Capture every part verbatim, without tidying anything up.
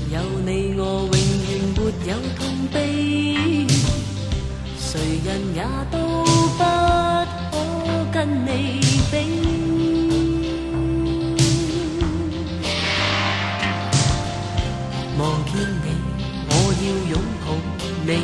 有你我永遠沒有痛悲，誰人也都不可跟你比。望見你，我要擁抱你，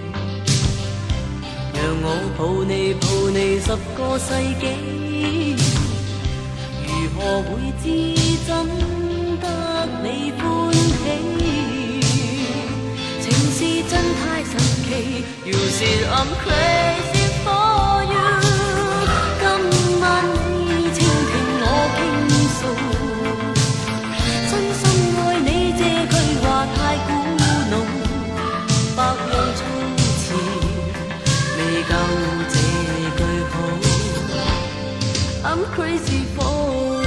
讓我抱你抱你十個世紀，如何會知怎得你歡喜？情是真太神奇 ，You see I'm crazy for you。今晚你傾聽我傾訴，真心愛你這句話太古老，百樣措辭未夠這句好。I'm crazy for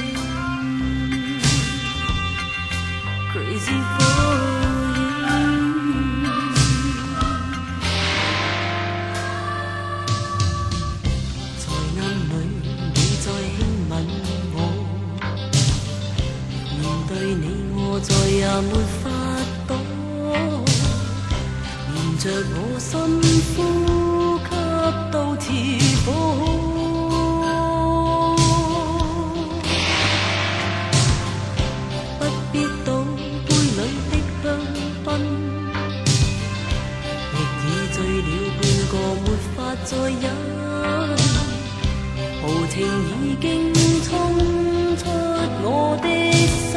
you。Crazy for you， 在暗裏你再輕吻我，面對你我再也沒法躲，沿着我心呼吸到似火。再飲，豪情已經衝出我的心，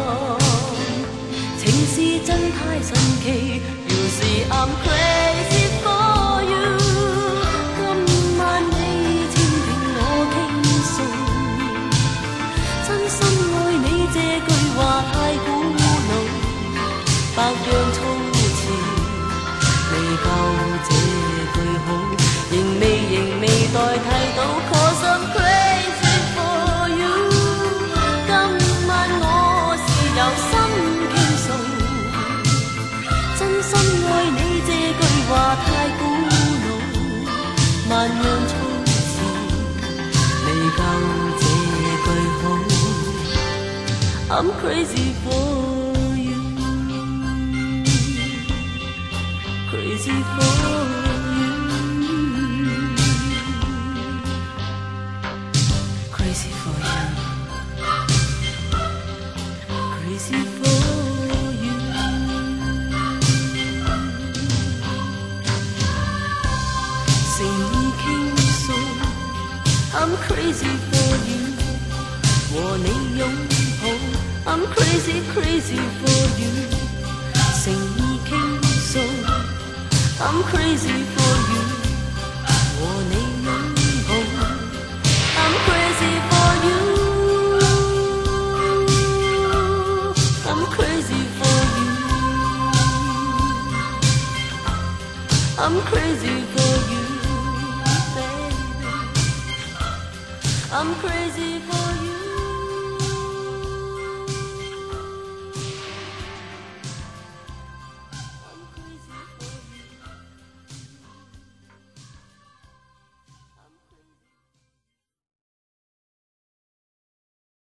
情是真太神奇 ，You see I'm crazy for you。今晚你傾聽我傾訴，真心愛你這句話太古老，百樣措辭未夠這句好。仍未仍未代替到 ，cause I'm crazy for you。今晚我是由心傾訴，真心愛你這句話太古老，萬樣措辭未夠這句好。I'm crazy for you， crazy for you。Crazy for you，Crazy for you。誠意傾訴 ，I'm crazy for you。和你擁抱 ，I'm crazy crazy for you。誠意傾訴 ，I'm crazy for you。和你擁抱 ，I'm crazy for you。I'm crazy for you。I'm crazy for you, baby。I'm crazy for you。